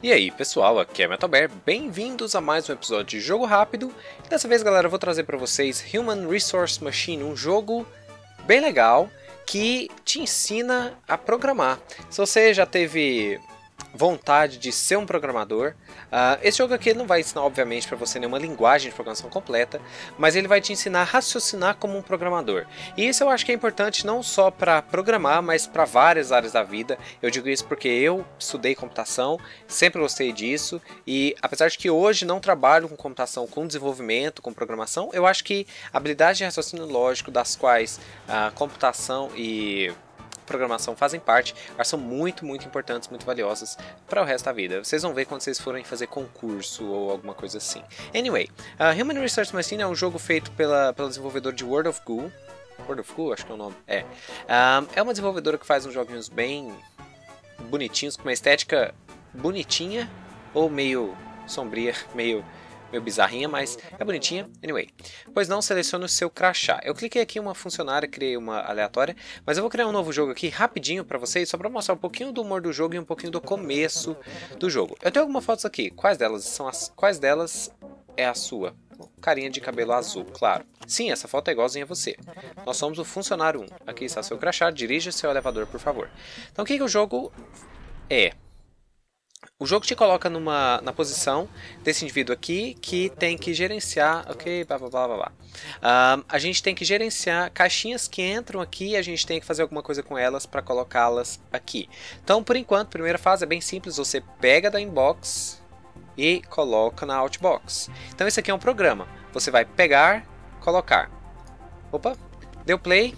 E aí pessoal, aqui é Metalbear, bem-vindos a mais um episódio de Jogo Rápido. Dessa vez galera, eu vou trazer para vocês Human Resource Machine, um jogo bem legal que te ensina a programar. Se você já teve vontade de ser um programador, esse jogo aqui não vai ensinar obviamente para você nenhuma linguagem de programação completa, mas ele vai te ensinar a raciocinar como um programador. E isso eu acho que é importante não só para programar, mas para várias áreas da vida. Eu digo isso porque eu estudei computação, sempre gostei disso, e apesar de que hoje não trabalho com computação, com desenvolvimento, com programação, eu acho que habilidades de raciocínio lógico, das quais a computação e programação fazem parte, elas são muito importantes, muito valiosas para o resto da vida. Vocês vão ver quando vocês forem fazer concurso ou alguma coisa assim. Anyway, Human Resource Machine é um jogo feito pelo desenvolvedor de World of Goo. World of Goo, acho que é o nome. É uma desenvolvedora que faz uns joguinhos bem bonitinhos, com uma estética bonitinha ou meio sombria, meio bizarrinha, mas é bonitinha. Anyway, pois não, selecione o seu crachá. Eu cliquei aqui em uma funcionária, criei uma aleatória, mas eu vou criar um novo jogo aqui rapidinho para vocês, só para mostrar um pouquinho do humor do jogo e um pouquinho do começo do jogo. Eu tenho algumas fotos aqui. Quais delas é a sua? Carinha de cabelo azul, claro. Sim, essa foto é igualzinha a você. Nós somos o funcionário 1. Aqui está seu crachá, dirija seu elevador, por favor. Então o que o jogo é? O jogo te coloca na posição desse indivíduo aqui que tem que gerenciar, ok, blá blá blá blá blá. A gente tem que gerenciar caixinhas que entram aqui e a gente tem que fazer alguma coisa com elas para colocá-las aqui. Então, por enquanto, a primeira fase é bem simples, você pega da inbox e coloca na outbox. Então, esse aqui é um programa, você vai pegar, colocar. Opa, deu play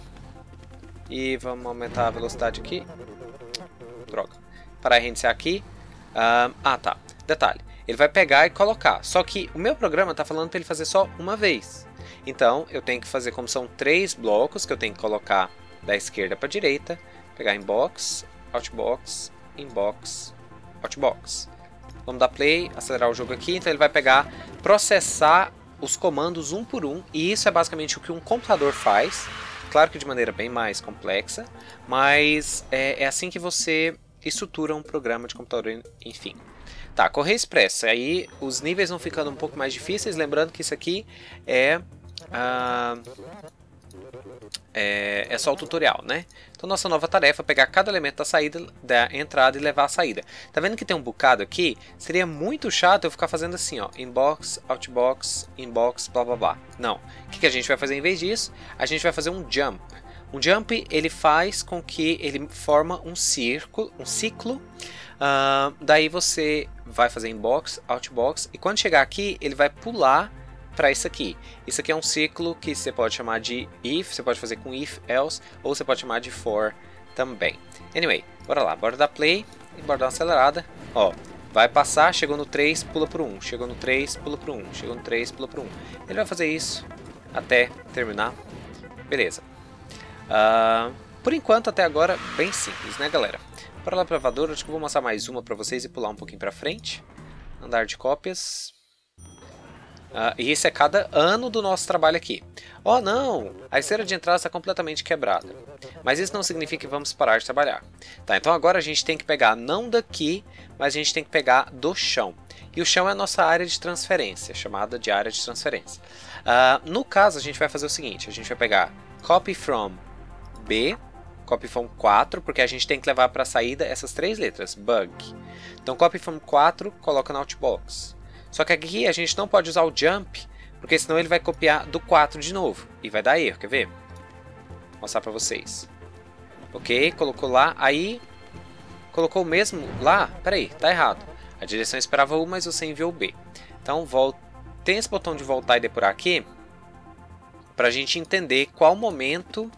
e vamos aumentar a velocidade aqui. Droga, para reiniciar aqui. Tá, detalhe, ele vai pegar e colocar, só que o meu programa está falando para ele fazer só uma vez. Então eu tenho que fazer, como são 3 blocos que eu tenho que colocar da esquerda para a direita, pegar inbox, outbox, inbox, outbox. Vamos dar play, acelerar o jogo aqui, então ele vai pegar, processar os comandos um por um, e isso é basicamente o que um computador faz, claro que de maneira bem mais complexa, mas é assim que você estrutura um programa de computador, enfim. Tá, Correio Expresso, aí os níveis vão ficando um pouco mais difíceis, lembrando que isso aqui é só o tutorial, né? Então nossa nova tarefa é pegar cada elemento da saída, da entrada e levar a saída. Tá vendo que tem um bocado aqui? Seria muito chato eu ficar fazendo assim, ó, inbox, outbox, inbox, blá blá blá. Não, o que a gente vai fazer em vez disso? A gente vai fazer um jump. Um jump ele faz com que ele forma um ciclo. Daí você vai fazer inbox, outbox e quando chegar aqui ele vai pular para isso aqui. Isso aqui é um ciclo que você pode chamar de if, você pode fazer com if, else ou você pode chamar de for também. Anyway, bora lá, bora dar play e bora dar uma acelerada. Ó, vai passar, chegou no 3, pula para 1, chegou no 3, pula para 1, chegou no 3, pula para 1. Ele vai fazer isso até terminar. Beleza. Por enquanto, até agora, bem simples, né, galera? Para lá para o elevador, acho que eu vou mostrar mais uma para vocês e pular um pouquinho para frente. Andar de cópias. E esse é cada ano do nosso trabalho aqui. Oh, não! A esteira de entrada está completamente quebrada. Mas isso não significa que vamos parar de trabalhar. Tá, então agora a gente tem que pegar não daqui, mas a gente tem que pegar do chão. E o chão é a nossa área de transferência, chamada de área de transferência. No caso, a gente vai fazer o seguinte. A gente vai pegar copy from B, copy from 4, porque a gente tem que levar para a saída essas 3 letras, bug. Então copy from 4, coloca na outbox. Só que aqui a gente não pode usar o jump, porque senão ele vai copiar do 4 de novo. E vai dar erro, quer ver? Vou mostrar para vocês. Ok, colocou lá, aí colocou o mesmo lá, peraí, tá errado. A direção esperava U, mas você enviou B. Então tem esse botão de voltar e depurar aqui, para a gente entender qual momento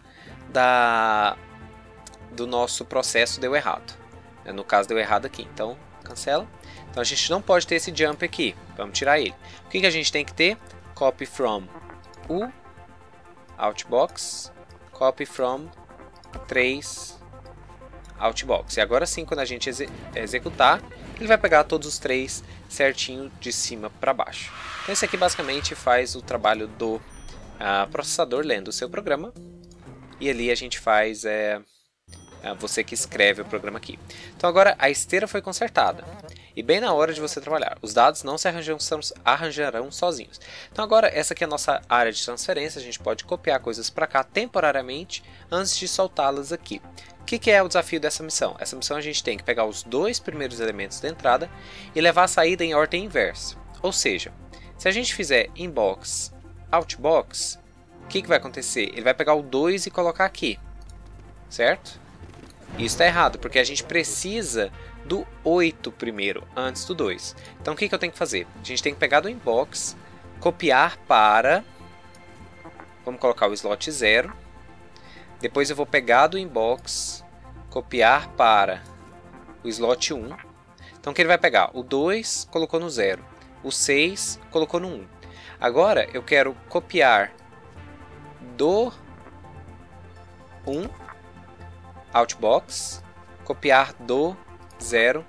do nosso processo deu errado. No caso deu errado aqui, então cancela. Então a gente não pode ter esse jump aqui, vamos tirar ele. O que a gente tem que ter? Copy from U, outbox, copy from 3, outbox. E agora sim, quando a gente executar, ele vai pegar todos os 3 certinho de cima para baixo. Então esse aqui basicamente faz o trabalho do processador lendo o seu programa. E ali a gente faz você que escreve o programa aqui. Então agora a esteira foi consertada. e bem na hora de você trabalhar. Os dados não se arranjarão sozinhos. Então agora essa aqui é a nossa área de transferência, a gente pode copiar coisas para cá temporariamente antes de soltá-las aqui. O que é o desafio dessa missão? Essa missão a gente tem que pegar os dois primeiros elementos da entrada e levar a saída em ordem inversa. Ou seja, se a gente fizer inbox, outbox, o que vai acontecer? Ele vai pegar o 2 e colocar aqui, certo? Isso está errado, porque a gente precisa do 8 primeiro, antes do 2. Então o que eu tenho que fazer? A gente tem que pegar do inbox, copiar para... Vamos colocar o slot 0. Depois eu vou pegar do inbox, copiar para o slot 1. Então o que ele vai pegar? O 2 colocou no 0. O 6 colocou no 1. Agora eu quero copiar do 1, outbox, copiar do 0,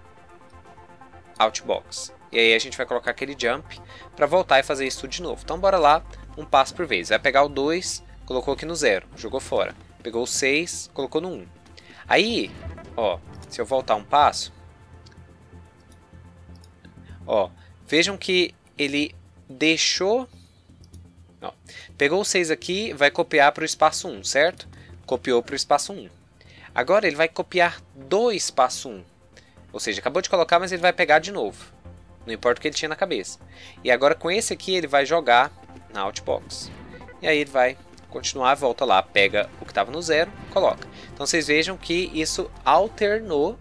outbox. E aí a gente vai colocar aquele jump para voltar e fazer isso tudo de novo. Então bora lá, um passo por vez. Vai pegar o 2, colocou aqui no 0, jogou fora. Pegou o 6, colocou no 1. Aí, ó, se eu voltar um passo, ó, vejam que ele deixou... Ó, pegou o 6 aqui, vai copiar para o espaço 1, certo? Copiou para o espaço 1. Agora ele vai copiar do espaço 1. Ou seja, acabou de colocar, mas ele vai pegar de novo. Não importa o que ele tinha na cabeça. E agora com esse aqui ele vai jogar na outbox. E aí ele vai continuar, volta lá, pega o que estava no 0, coloca. Então vocês vejam que isso alternou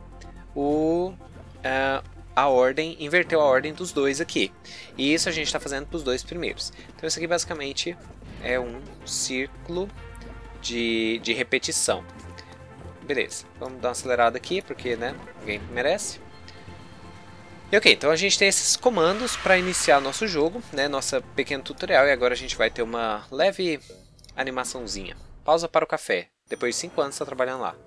a ordem, inverteu a ordem dos dois aqui. E isso a gente está fazendo para os dois primeiros. Então isso aqui basicamente é um círculo de repetição. Beleza, vamos dar uma acelerada aqui, porque né, ninguém merece. E ok, então a gente tem esses comandos para iniciar nosso jogo, né, nossa pequeno tutorial. E agora a gente vai ter uma leve animaçãozinha. Pausa para o café. Depois de 5 anos está trabalhando lá.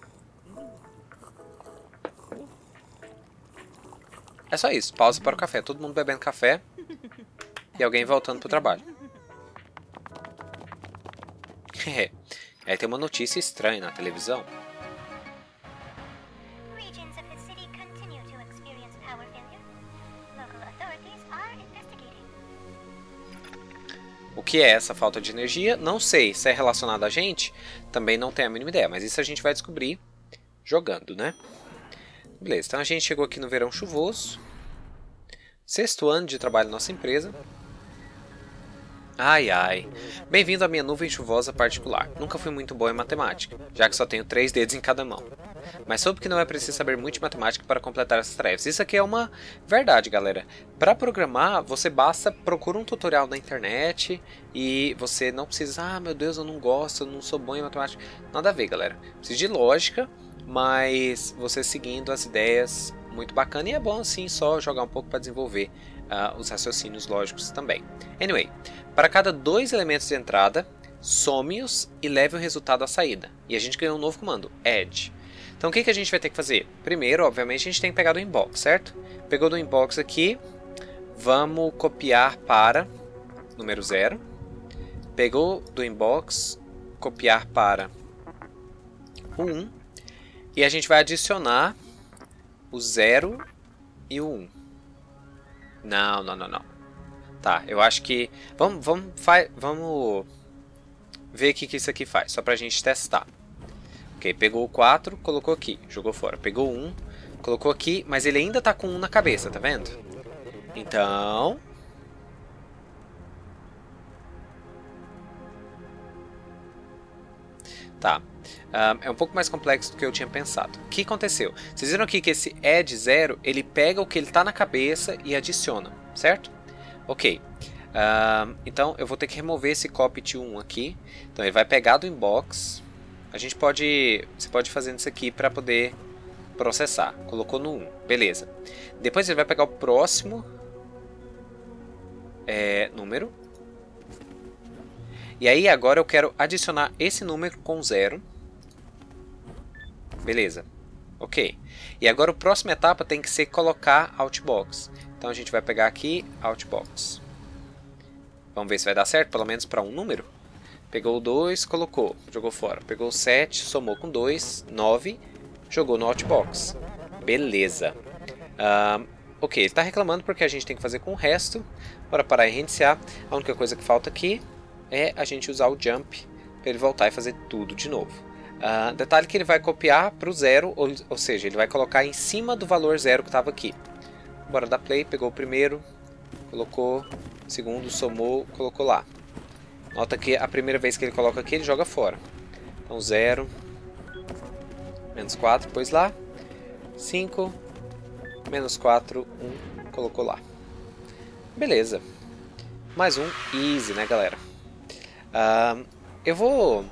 É só isso, pausa para o café. Todo mundo bebendo café e alguém voltando para o trabalho. Aí tem uma notícia estranha na televisão. O que é essa falta de energia? Não sei. Se é relacionado a gente, também não tenho a mínima ideia. Mas isso a gente vai descobrir jogando, né? Beleza, então a gente chegou aqui no verão chuvoso. 6º ano de trabalho na nossa empresa. Ai ai, bem-vindo à minha nuvem chuvosa particular. Nunca fui muito bom em matemática, já que só tenho 3 dedos em cada mão. Mas soube que não é preciso saber muito de matemática para completar essas tarefas. Isso aqui é uma verdade, galera. Para programar, você basta procura um tutorial na internet e você não precisa, ah meu Deus, eu não gosto, eu não sou bom em matemática. Nada a ver, galera. Precisa de lógica, mas você seguindo as ideias, muito bacana. E é bom assim só jogar um pouco para desenvolver os raciocínios lógicos também. Anyway, para cada 2 elementos de entrada, some-os e leve o resultado à saída. E a gente ganhou um novo comando, add. Então o que a gente vai ter que fazer? Primeiro, obviamente, a gente tem que pegar do inbox, certo? Pegou do inbox aqui, vamos copiar para número 0. Pegou do inbox, copiar para o 1. E a gente vai adicionar o 0 e o 1. Não. Tá, eu acho que... Vamos ver o que isso aqui faz, só pra gente testar. Ok, pegou o 4, colocou aqui, jogou fora. Pegou o 1, colocou aqui, mas ele ainda tá com 1 na cabeça, tá vendo? Então... Tá. É um pouco mais complexo do que eu tinha pensado. O que aconteceu? Vocês viram aqui que esse add 0, ele pega o que ele está na cabeça e adiciona, certo? Ok. Então eu vou ter que remover esse copy to 1 aqui. Então ele vai pegar do inbox. Você pode fazer isso aqui para poder processar. Colocou no 1, beleza. Depois ele vai pegar o próximo número. E aí agora eu quero adicionar esse número com 0. Beleza. Ok. E agora a próxima etapa tem que ser colocar outbox. Então a gente vai pegar aqui outbox. Vamos ver se vai dar certo, pelo menos para um número. Pegou o 2, colocou, jogou fora. Pegou o 7, somou com 2, 9, jogou no outbox. Beleza. Ok, ele está reclamando porque a gente tem que fazer com o resto. Bora parar e reiniciar. A única coisa que falta aqui é a gente usar o jump para ele voltar e fazer tudo de novo. Detalhe que ele vai copiar para o 0, ou seja, ele vai colocar em cima do valor 0 que estava aqui. Bora dar play, pegou o primeiro, colocou, segundo, somou, colocou lá. Nota que a primeira vez que ele coloca aqui, ele joga fora. Então 0, menos 4, pôs lá, 5, menos 4, 1, colocou lá. Beleza. Mais um easy, né, galera? Eu vou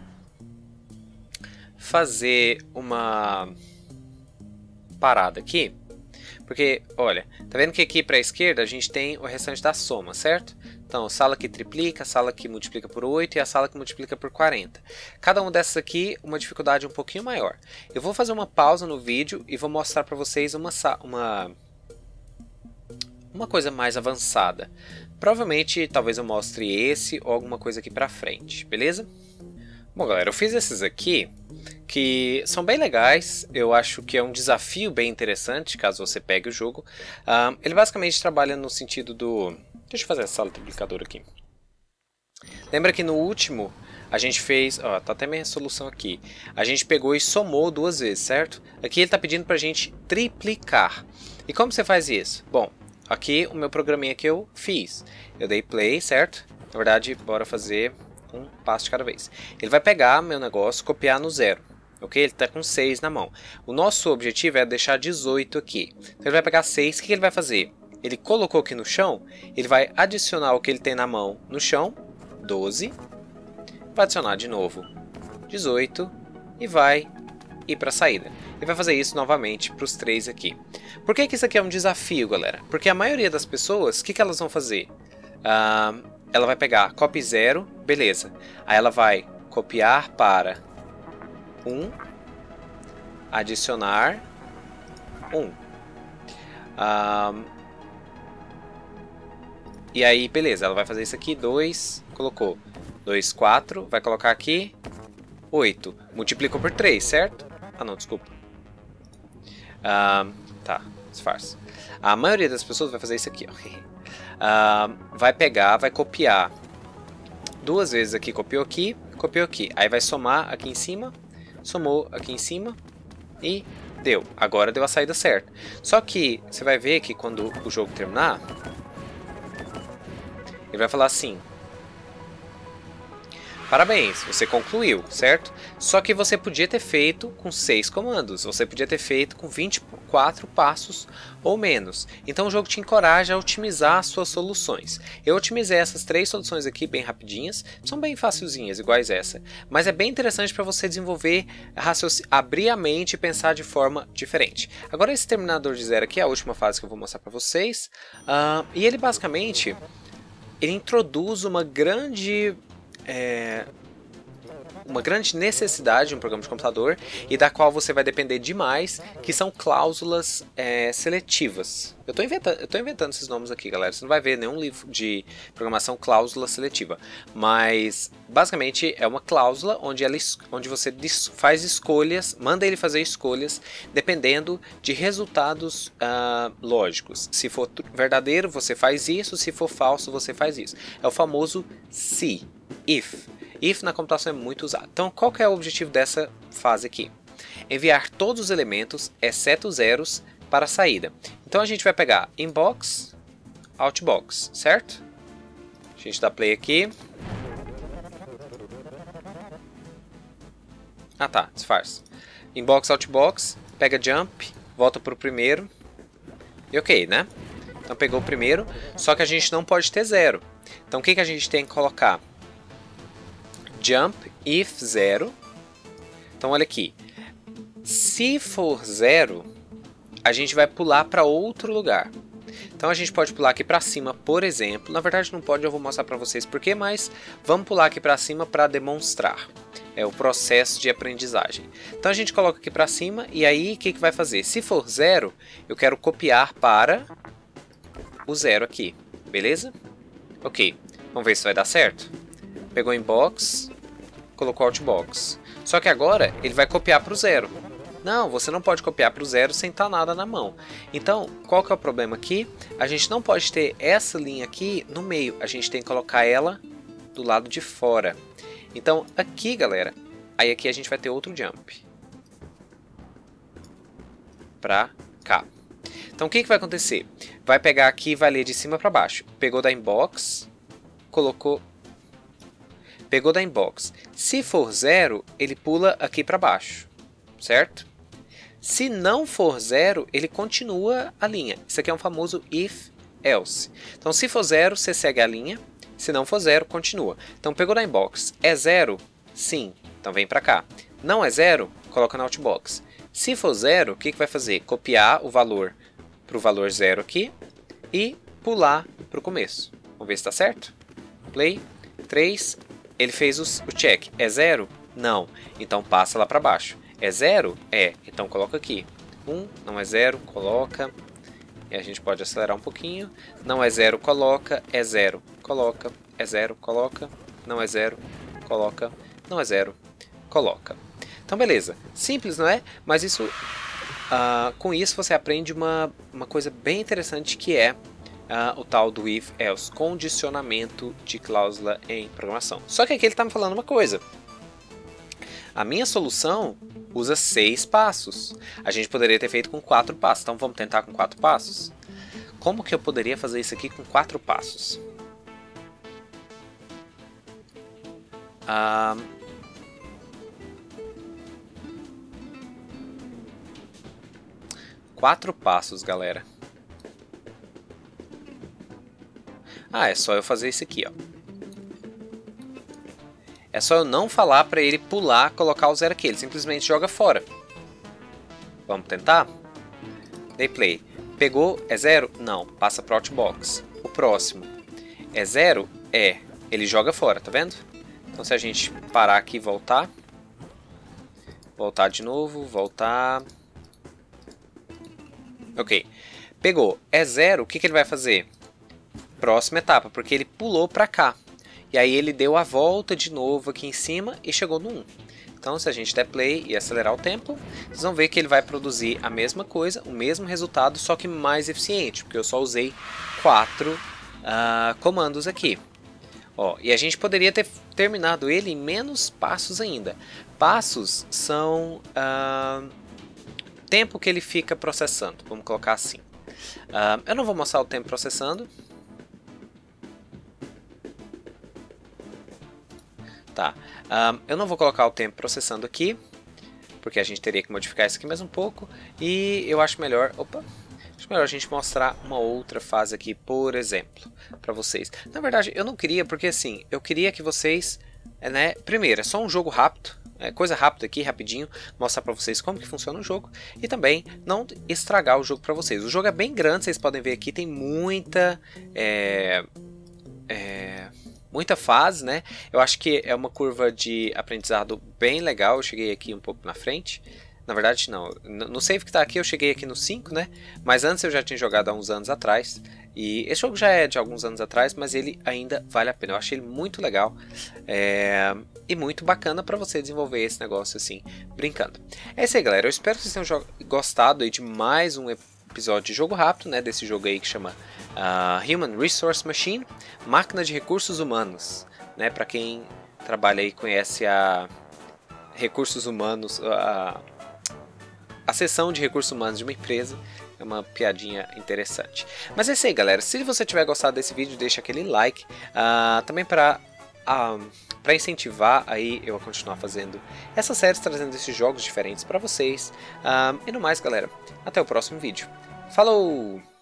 fazer uma parada aqui. Porque, olha, tá vendo que aqui para a esquerda a gente tem o restante da soma, certo? Então, sala que triplica, sala que multiplica por 8 e a sala que multiplica por 40. Cada uma dessas aqui, uma dificuldade um pouquinho maior. Eu vou fazer uma pausa no vídeo e vou mostrar para vocês uma coisa mais avançada. Provavelmente, talvez eu mostre esse ou alguma coisa aqui pra frente, beleza? Bom, galera, eu fiz esses aqui, que são bem legais. Eu acho que é um desafio bem interessante, caso você pegue o jogo. Ele basicamente trabalha no sentido do... Deixa eu fazer a sala triplicadora aqui. Lembra que no último a gente fez... Ó, tá até minha resolução aqui. A gente pegou e somou 2 vezes, certo? Aqui ele tá pedindo pra gente triplicar. E como você faz isso? Bom, aqui o meu programinha que eu fiz. Eu dei play, certo? Na verdade, bora fazer um passo de cada vez. Ele vai pegar meu negócio, copiar no 0. Ok? Ele está com 6 na mão. O nosso objetivo é deixar 18 aqui. Então ele vai pegar 6. O que ele vai fazer? Ele colocou aqui no chão. Ele vai adicionar o que ele tem na mão no chão. 12. Vai adicionar de novo 18. E vai ir para a saída. Ele vai fazer isso novamente para os 3 aqui. Por que isso aqui é um desafio, galera? Porque a maioria das pessoas, o que elas vão fazer? Ela vai pegar copy 0, beleza. Aí ela vai copiar para 1, adicionar 1. E aí, beleza, ela vai fazer isso aqui, 2, colocou 2, 4, vai colocar aqui 8. Multiplicou por 3, certo? Ah, não, desculpa. Tá, disfarce. A maioria das pessoas vai fazer isso aqui, ó. Vai pegar, vai copiar 2 vezes aqui, copiou aqui, copiou aqui. Aí vai somar aqui em cima, somou aqui em cima e deu. Agora deu a saída certa. Só que você vai ver que quando o jogo terminar, ele vai falar assim: parabéns, você concluiu, certo? Só que você podia ter feito com 6 comandos, você podia ter feito com 24 passos ou menos. Então o jogo te encoraja a otimizar as suas soluções. Eu otimizei essas 3 soluções aqui bem rapidinhas, são bem facilzinhas, iguais essa. Mas é bem interessante para você desenvolver, abrir a mente e pensar de forma diferente. Agora esse terminador de 0 aqui é a última fase que eu vou mostrar para vocês. E ele basicamente, ele introduz uma grande necessidade de um programa de computador e da qual você vai depender demais, que são cláusulas seletivas. Eu tô inventando esses nomes aqui, galera. Você não vai ver nenhum livro de programação cláusula seletiva, mas basicamente é uma cláusula onde você faz escolhas, manda ele fazer escolhas dependendo de resultados lógicos. Se for verdadeiro, você faz isso; se for falso, você faz isso. É o famoso se. If. If na computação é muito usado. Então, qual que é o objetivo dessa fase aqui? Enviar todos os elementos, exceto os zeros, para a saída. Então, a gente vai pegar inbox, outbox, certo? A gente dá play aqui. Ah tá, disfarce. Inbox, outbox, pega jump, volta para o primeiro. E ok, né? Então, pegou o primeiro, só que a gente não pode ter 0. Então, o que a gente tem que colocar? Jump if 0. Então olha aqui. Se for 0, a gente vai pular para outro lugar. Então a gente pode pular aqui para cima, por exemplo. Na verdade não pode, eu vou mostrar para vocês porquê, mas vamos pular aqui para cima para demonstrar. É o processo de aprendizagem. Então a gente coloca aqui para cima e aí o que vai fazer? Se for 0, eu quero copiar para o 0 aqui. Beleza? Ok. Vamos ver se vai dar certo. Pegou inbox, colocou outbox. Só que agora ele vai copiar para o 0. Não, você não pode copiar para o 0 sem estar nada na mão. Então, qual que é o problema aqui? A gente não pode ter essa linha aqui no meio, a gente tem que colocar ela do lado de fora. Então, aqui, galera, aí aqui a gente vai ter outro jump. Pra cá. Então, o que vai acontecer? Vai pegar aqui e vai ler de cima para baixo. Pegou da inbox, colocou... Pegou da inbox. Se for 0, ele pula aqui para baixo, certo? Se não for 0, ele continua a linha. Isso aqui é um famoso if else. Então, se for 0, você segue a linha. Se não for 0, continua. Então, pegou da inbox. É 0? Sim. Então, vem para cá. Não é 0? Coloca na outbox. Se for 0, o que vai fazer? Copiar o valor para o valor 0 aqui e pular para o começo. Vamos ver se está certo? Play. 3. Ele fez o check. É 0? Não. Então passa lá para baixo. É 0? É. Então coloca aqui. 1. Não é 0. Coloca. E a gente pode acelerar um pouquinho. Não é 0. Coloca. É 0. Coloca. É 0. Coloca. Não é 0. Coloca. Não é 0. Coloca. Então beleza. Simples, não é? Mas isso... com isso você aprende uma coisa bem interessante que é o tal do if else, condicionamento de cláusula em programação. Só que aqui ele está me falando uma coisa. A minha solução usa 6 passos. A gente poderia ter feito com 4 passos. Então vamos tentar com 4 passos? Como que eu poderia fazer isso aqui com 4 passos? 4 passos, galera. É só eu fazer isso aqui, ó. É só eu não falar para ele pular, colocar o 0 aqui. Ele simplesmente joga fora. Vamos tentar? Dei play. Pegou? É 0? Não. Passa para o outbox. O próximo. É 0? É. Ele joga fora, tá vendo? Então se a gente parar aqui e voltar. Voltar de novo. Voltar. Ok. Pegou. É 0. O que ele vai fazer? Próxima etapa, porque ele pulou para cá. E aí ele deu a volta de novo aqui em cima e chegou no 1. Então se a gente der play e acelerar o tempo, vocês vão ver que ele vai produzir a mesma coisa, o mesmo resultado, só que mais eficiente, porque eu só usei 4 comandos aqui. Ó, e a gente poderia ter terminado ele em menos passos ainda. Passos são tempo que ele fica processando, vamos colocar assim. Eu não vou mostrar o tempo processando. Tá. Eu não vou colocar o tempo processando aqui, porque a gente teria que modificar isso aqui mais um pouco. E eu acho melhor... Acho melhor a gente mostrar uma outra fase aqui, por exemplo, para vocês. Na verdade, eu não queria, porque assim, eu queria que vocês... primeiro, é só um jogo rápido. Coisa rápida aqui, rapidinho, mostrar para vocês como que funciona o jogo e também não estragar o jogo para vocês. O jogo é bem grande, vocês podem ver aqui, tem muita fase, né? Eu acho que é uma curva de aprendizado bem legal. Eu cheguei aqui um pouco na frente. Na verdade, não. No save que tá aqui, eu cheguei aqui no 5, né? Mas antes eu já tinha jogado há uns anos atrás. E esse jogo já é de alguns anos atrás, mas ele ainda vale a pena. Eu achei ele muito legal. E muito bacana para você desenvolver esse negócio assim, brincando. É isso aí, galera. Eu espero que vocês tenham gostado aí de mais um episódio de jogo rápido, né? Desse jogo aí que chama Human Resource Machine, máquina de recursos humanos, né? Para quem trabalha aí conhece a recursos humanos, a seção de recursos humanos de uma empresa. É uma piadinha interessante. Mas é isso aí, galera. Se você tiver gostado desse vídeo, deixa aquele like. Também para incentivar aí eu a continuar fazendo essas séries, trazendo esses jogos diferentes para vocês. E no mais, galera, até o próximo vídeo. Falou!